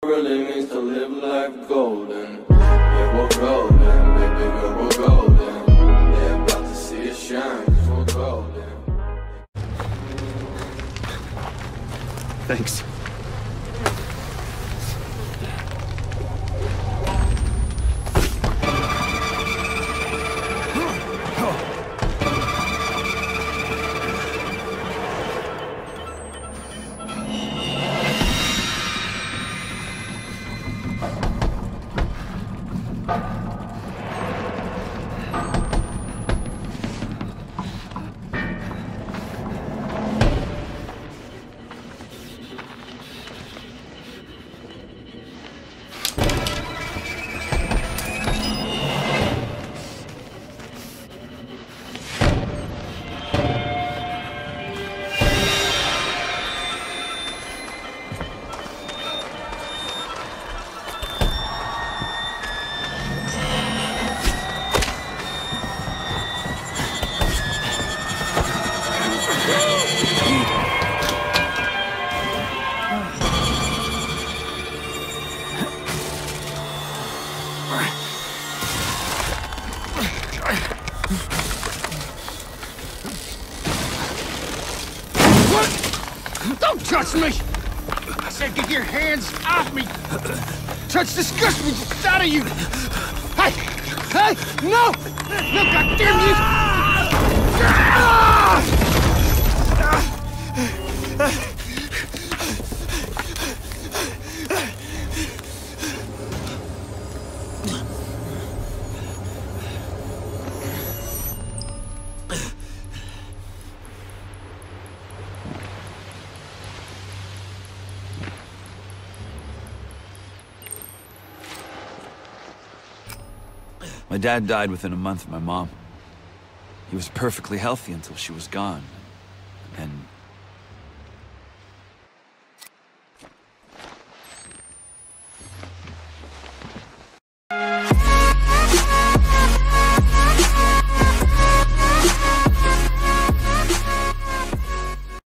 Really means to live life golden. Yeah, we're golden, baby girl, we're golden. They're about to see us shine, 'cause we're golden. Thanks. Don't touch me! I said get your hands off me! Touch disgusts me just out of you! Hey! Hey! No! No, goddamn you! My dad died within a month of my mom. He was perfectly healthy until she was gone. And